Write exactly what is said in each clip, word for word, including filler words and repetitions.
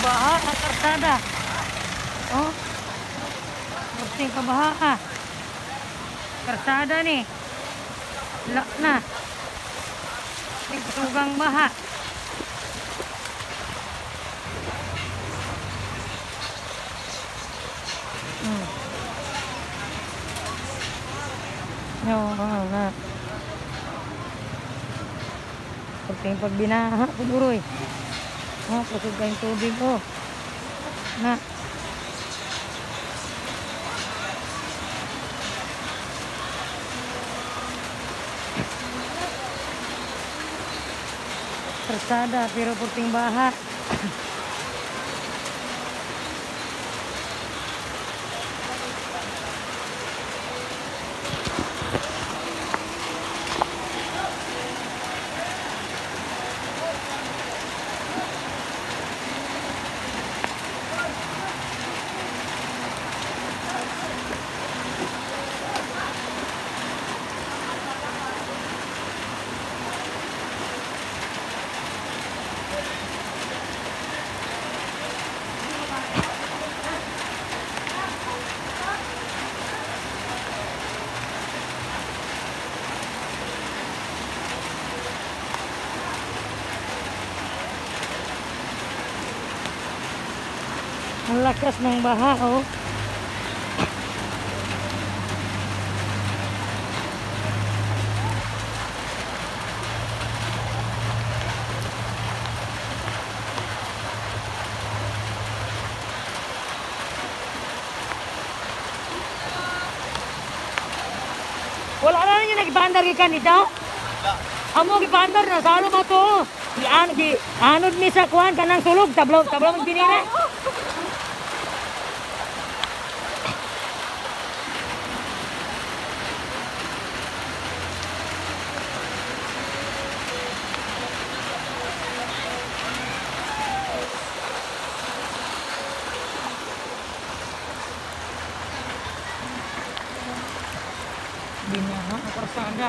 baha ang karsada. Oh. Pusing kabaha ah. Karsada nih. Lak na. Sugang baha. Hmm. Yo, oh, na. Pagting pagbinaha ko buroy. Oh, kusog kayong tubig ko. Na. Karsada pero puting baha. Ang lakas ng baha, oh. Wala na ninyo nagipandar ikan dito? Amo gipandar na salo ba to? Di an di anod mi sa kuan kanang sulog tablaw tablaw mo binira. Binaha ang karsada.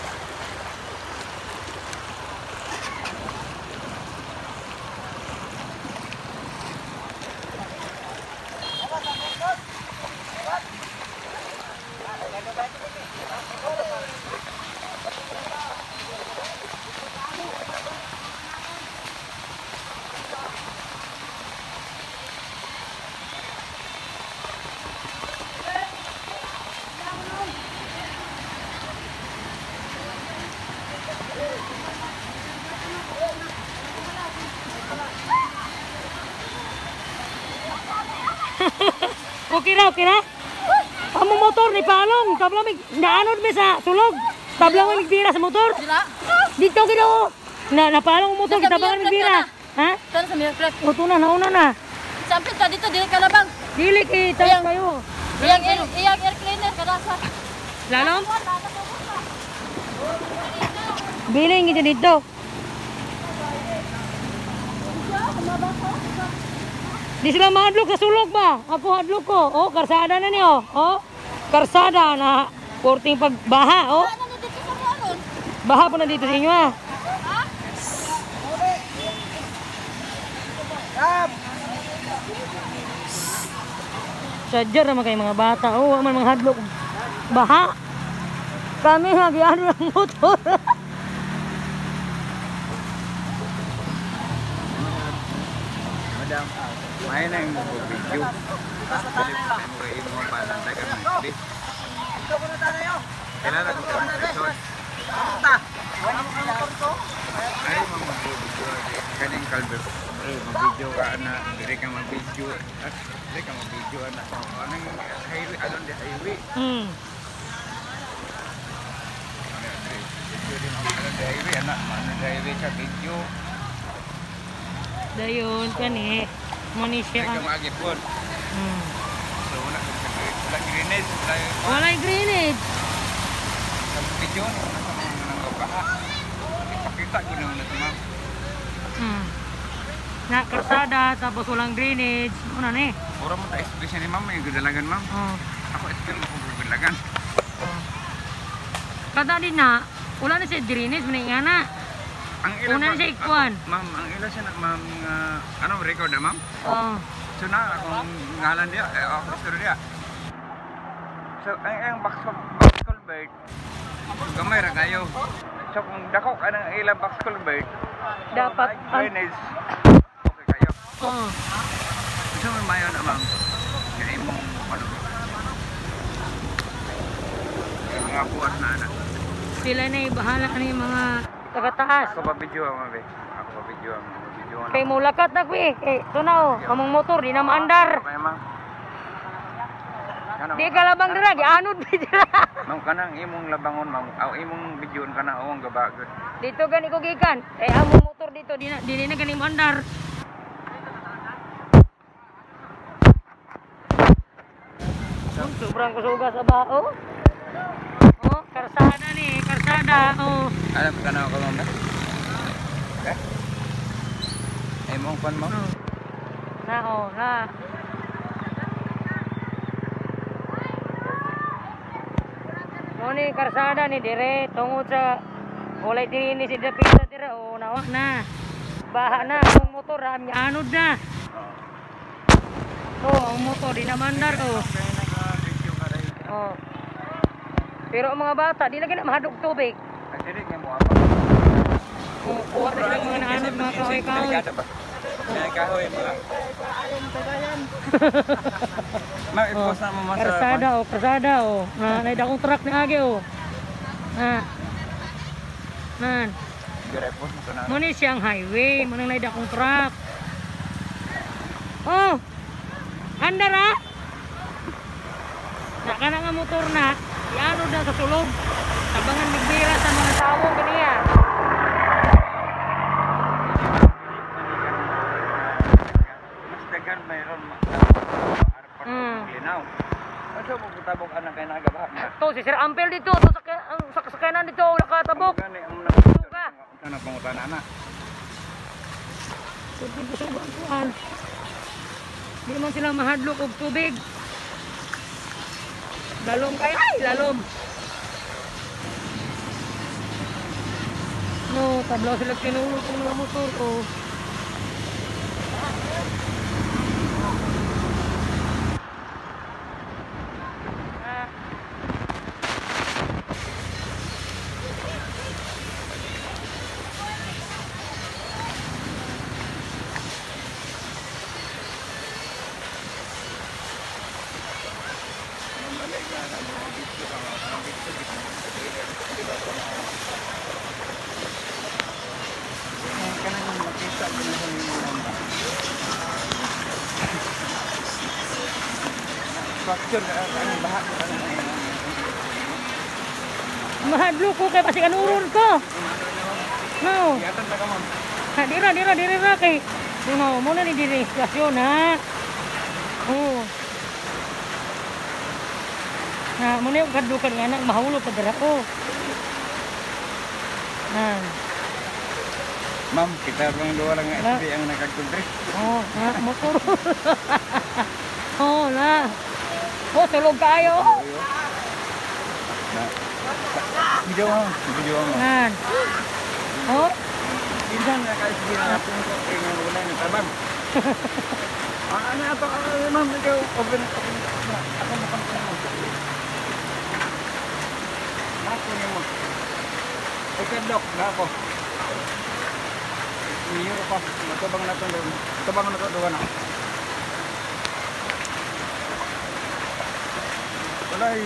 Okay na, okay na. Amo motor ni palong, tabla mig naanod mi sa sulog. Tabla mo migbira sa motor. Dito gido. Na napalong motor kita bang migbira. Ha? Tan sa mirror plate. Uto na nauna na. Sampit ka dito dili ka labang. Dili kay tayo kayo. Iyang air, iyang air cleaner kadasa. Lalom? Biling kita dito. Di sila mahadlok sa sulog ba? Ako hadlok ko. Oh, karsada na niyo. Oh, karsada na porting pagbaha. Oh, baha po na dito sa inyo ah. Sadya naman kayo mga bata. Oh, aman mga hadlok. Baha. Kami nagyano ng motor. Madam, main na yung video. Balik mo kayo yung mga panantay kami ng clip. Kailangan ko sa mga resort. Ay, mga mag-video. Kanyang kalbert. Ay, mag-video ka na. Hindi ka mag-video. Hindi ka mag-video na. Anong highway? Anong di highway? Hmm. Video din ako. Anong di highway? Anong di highway sa video? Dayon kani money Ay, siya. kamagit po. Hmm. So, wala walang grenade. Walay grenade. Sa video, nasa mga nanggabaha. Ipakita ko naman ito, ma'am. Hmm. Na karsada tapos walang drainage. Ano na eh? Pura mo ta expression ni ma'am, yung gudalagan, ma'am. Oh. Ako expression ko gudalagan. Oh. Kada din na wala na siya drainage muna nga na. ang ila Una siya ikuan. Ma'am, ang ila siya na ma'am nga anong record na ma'am? Oh. So na akong ngalan dia, eh, ako gusto dia. So ang ang box box culvert. Gamay ra kayo. So kung dako ka ng ilang box culvert, Dapat ang drainage. Okay kayo. oh. So may mayo na ma'am. Kaya imong ano. Yung mga buwas na anak. Sila na bahala na yung mga taga-taas. Ako pa video ang mabe. Ako pa video ang video ang. Kay mulakat na ko eh. Eh, ito na oh. Kamong motor, di na maandar. Kaya ma'am. Di ka labang dira, gianod ba dira? Ma'am kanang imong labangon ma'am. Aw imong videon kana awang gabagod. Dito gani ko gikan. Eh, among motor dito, di na, di na gani maandar. Oh, sobrang kusuga sa bao. Oh, karsada ni, karsada. Oh. Alam ka na ako ma'am. Okay. Ay mong pan ma'am. Na oh, na. No ni karsada ni dire tungod sa walay diri ni si dapita dire oh nawa na. Baha na ang motor am anod na. Oh, ang motor di na mandar oh. Naka-video ka rin. Oh. Pero ang mga bata di lagi na mahadog tubig. Ang diri nga mo apa? Oh, kuha na sila mga naanod mga kahoy-kahoy. May kahoy mga. Ma'am, Oh, i-post na mo mas karsada oh, karsada oh. Na naida akong truck ni age oh. Na. Nan. i-post mo na. Mo ni siyang highway, mo nang naida akong truck. Oh. Andar ah. Naka na nga motor na, iano na sa sulog. Tabangan bigbira sa mga tao kaniya. Mas dagan mayroon Mm. linaw. Ano mo butabok anak kay nagabah na. To si Sir Ampel dito, to sa ang sa kasakanan dito nakatabok. Gani ang Suga. na pangutan ana. Hindi ko subukan. Di man sila mahadlok og tubig. Lalom kay ay lalom. No, tablaw sila tinulog ng mga motor ko. Ah. Kana nang makita ko na sa mga. Structure ka ano baha ka na. Mahadlok ko kay pasikan urol ko. No. Yatan na ka ma'am. Ha, dira, dira, dira, dira kay. No, mo na ni diri stasyon ha. Oh. Na, mo na yung kadukan nga nang mahulog ka dira ko. Nan. Ma'am, kita lang dua lang S B ang nagkagtubri. Oh, ha, motor. Oh, na. Oh, sulog kayo. Na. Video mo, video mo. Nan. Oh, Minsan na ka S B na natin ko kaya wala na tabang. Ah, ano ato, ah, ma'am, ikaw open open na. Ako mo kan mo. Ako ni mo. Okay, dok, na ako. Miyuro pa, matabang na ito doon. Matabang na ito doon na. Walay.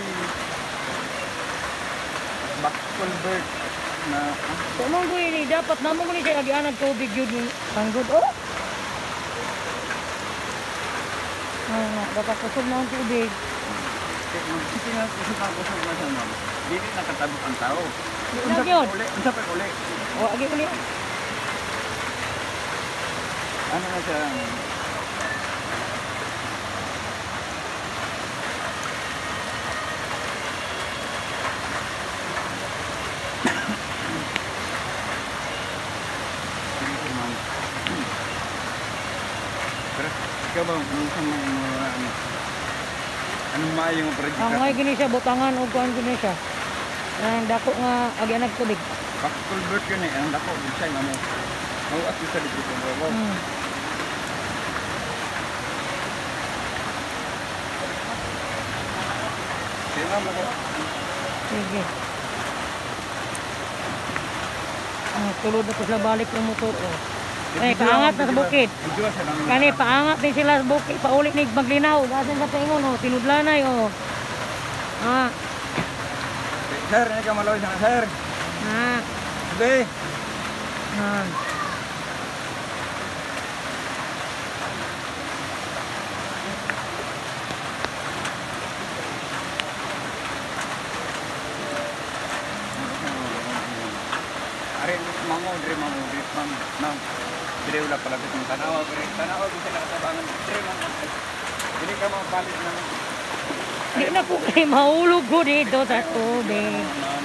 Back culvert na. tumong ko ini dapat namo ko ni siya agianan tubig yun yung sanggod. Oh. Ah, dapat kusog na ang tubig. Hindi na kasi pagkusog na siya, ma'am. Dili nakatabok ang tao. Lang yun. Uli, unsa pa uli. Oh, agi uli. Ano na siya? Pero ikaw ba, minsan mo mga ano? Anong maayong project? Ang may gini siya butangan o kuan gini siya. Ang dako nga agianan tubig. Box culvert yun eh. Ang dako, bisay nga mo. Mawat bisa dito kung babaw. Hmm. Kaya nga mga... Sige. Ah, tulod na ko sila balik ng motor. Oh. Eh, paangat na sa bukid. Video sa namin. Kani, paangat din sila sa bukid. Paulit ni maglinaw. Dasan sa tingon, oh. Tinudlanay, oh. Ah, Sir, ini ka maloy sana, sir. ah, Sige. ah. Ari, mango, diri mango, diri man, nang. Diri ulah palapit ng tanawa, diri tanawa bisa nakatabangan. Diri mango. Dili ka mapalit ng... Di na po kayo mahulog ko dito sa tubig.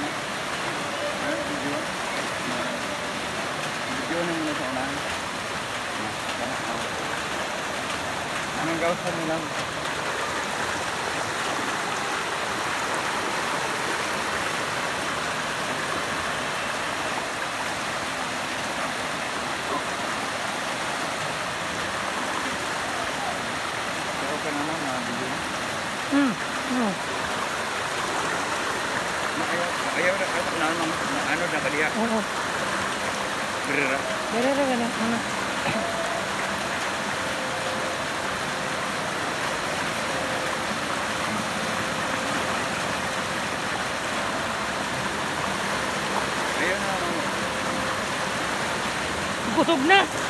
Video na muna sa unahan. Anong gawin nila? Okay naman na video. Hmm, hmm. Ayaw, ayaw na ayaw na ano ano na kaliya. Oo. Brr. Dere, dere, dere. Ano? Ayaw na ano. Kusog na.